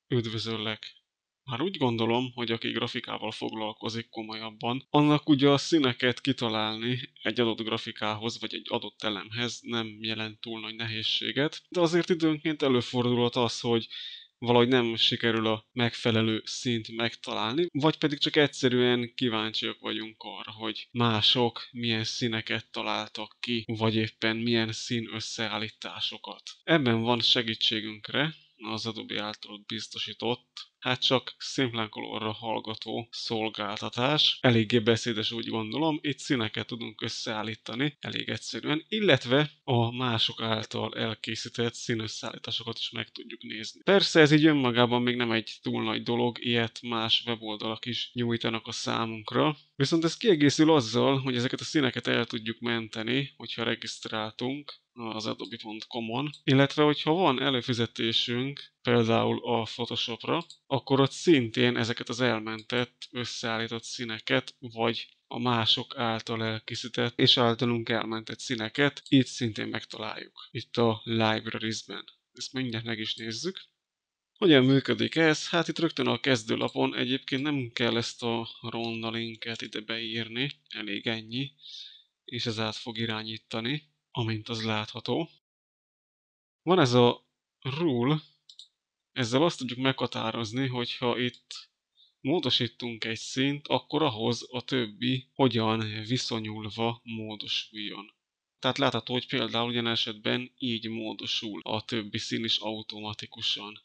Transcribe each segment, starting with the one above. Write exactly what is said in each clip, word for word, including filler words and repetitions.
Üdvözöllek! Már úgy gondolom, hogy aki grafikával foglalkozik komolyabban, annak ugye a színeket kitalálni egy adott grafikához vagy egy adott elemhez nem jelent túl nagy nehézséget, de azért időnként előfordulhat az, hogy valahogy nem sikerül a megfelelő színt megtalálni, vagy pedig csak egyszerűen kíváncsiak vagyunk arra, hogy mások milyen színeket találtak ki, vagy éppen milyen szín összeállításokat. Ebben van segítségünkre az Adobe által biztosított, hát csak Simple Colorra hallgató szolgáltatás. Eléggé beszédes, úgy gondolom, itt színeket tudunk összeállítani elég egyszerűen, illetve a mások által elkészített színösszeállításokat is meg tudjuk nézni. Persze ez így önmagában még nem egy túl nagy dolog, ilyet más weboldalak is nyújtanak a számunkra, viszont ez kiegészül azzal, hogy ezeket a színeket el tudjuk menteni, hogyha regisztráltunk az adobe pont com-on, illetve hogyha van előfizetésünk például a Photoshopra, akkor ott szintén ezeket az elmentett, összeállított színeket, vagy a mások által elkészített és általunk elmentett színeket itt szintén megtaláljuk, itt a Libraries-ben. Ezt mindjárt meg is nézzük. Hogyan működik ez? Hát itt rögtön a kezdőlapon egyébként nem kell ezt a ronda linket ide beírni, elég ennyi, és ez át fog irányítani, amint az látható. Van ez a rule, ezzel azt tudjuk meghatározni, hogyha itt módosítunk egy színt, akkor ahhoz a többi hogyan viszonyulva módosuljon. Tehát látható, hogy például ilyen esetben így módosul a többi szín is automatikusan.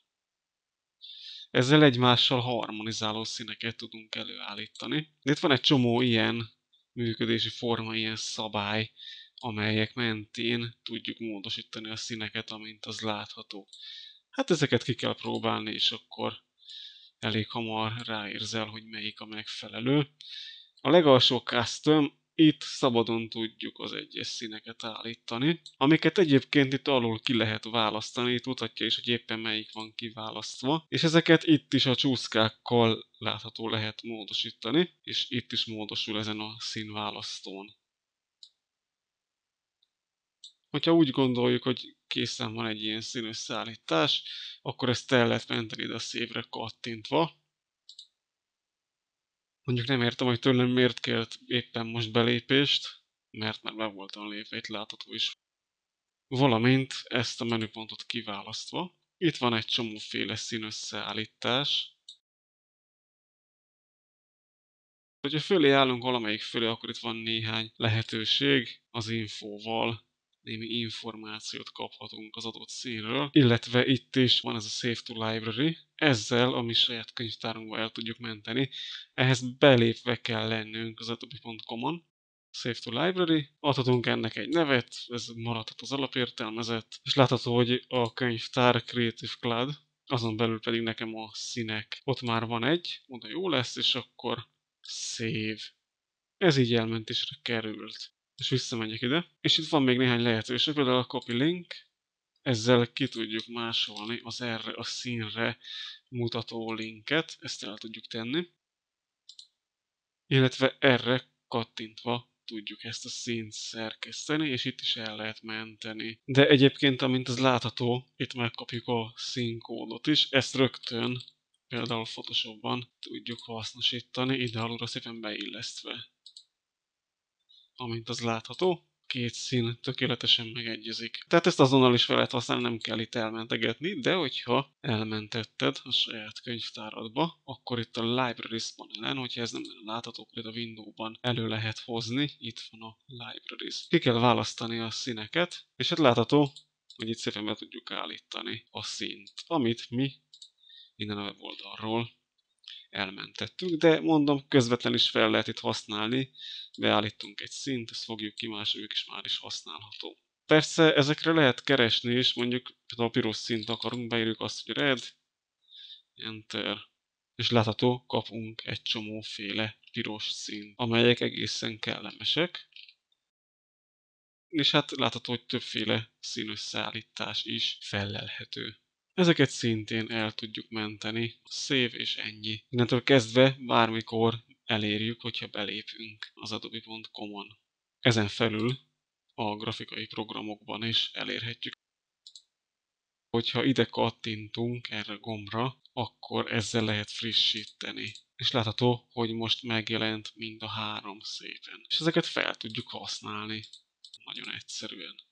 Ezzel egymással harmonizáló színeket tudunk előállítani. De itt van egy csomó ilyen működési forma, ilyen szabály, amelyek mentén tudjuk módosítani a színeket, amint az látható. Hát ezeket ki kell próbálni, és akkor elég hamar ráérzel, hogy melyik a megfelelő. A legalsó custom, itt szabadon tudjuk az egyes színeket állítani, amiket egyébként itt alul ki lehet választani, itt mutatja is, hogy éppen melyik van kiválasztva, és ezeket itt is a csúszkákkal látható lehet módosítani, és itt is módosul ezen a színválasztón. Hogyha úgy gondoljuk, hogy készen van egy ilyen színösszeállítás, akkor ezt el lehet menteni ide a szépre kattintva. Mondjuk nem értem, hogy tőlem miért kért éppen most belépést, mert már be voltam lépve, itt látható is. Valamint ezt a menüpontot kiválasztva. Itt van egy csomóféle színösszeállítás. Hogyha fölé állunk valamelyik fölé, akkor itt van néhány lehetőség az infóval. Némi információt kaphatunk az adott színről, illetve itt is van ez a Save to Library, ezzel a mi saját könyvtárunkba el tudjuk menteni, ehhez belépve kell lennünk az adobe pont com-on, Save to Library, adhatunk ennek egy nevet, ez maradhat az alapértelmezett, és látható, hogy a könyvtár Creative Cloud, azon belül pedig nekem a színek, ott már van egy, oda jó lesz, és akkor Save. Ez így elmentésre került. És visszamegyek ide. És itt van még néhány lehetőség, például a copy link. Ezzel ki tudjuk másolni az erre a színre mutató linket. Ezt el tudjuk tenni. Illetve erre kattintva tudjuk ezt a színt szerkeszteni, és itt is el lehet menteni. De egyébként, amint az látható, itt megkapjuk a színkódot is. Ezt rögtön, például Photoshopban tudjuk hasznosítani, ide alulra szépen beillesztve. Amint az látható, két szín tökéletesen megegyezik. Tehát ezt azonnal is fel lehet használni, nem kell itt elmentegetni, de hogyha elmentetted a saját könyvtáradba, akkor itt a Libraries panelen, hogyha ez nem látható, hogy a Windows-ban elő lehet hozni, itt van a Libraries. Ki kell választani a színeket, és hát látható, hogy itt szépen be tudjuk állítani a színt, amit mi innen a weboldalról elmentettük, de mondom, közvetlen is fel lehet itt használni, beállítunk egy szint, ezt fogjuk ki, másoljuk, és már is használható. Persze ezekre lehet keresni is, mondjuk például a piros színt akarunk, beírjuk azt, hogy red, enter, és látható, kapunk egy csomóféle piros színt, amelyek egészen kellemesek. És hát látható, hogy többféle színösszeállítás is fellelhető. Ezeket szintén el tudjuk menteni, save és ennyi. Innentől kezdve bármikor elérjük, hogyha belépünk az adobe pont com-on. Ezen felül a grafikai programokban is elérhetjük. Hogyha ide kattintunk erre a gombra, akkor ezzel lehet frissíteni. És látható, hogy most megjelent mind a három szépen. És ezeket fel tudjuk használni. Nagyon egyszerűen.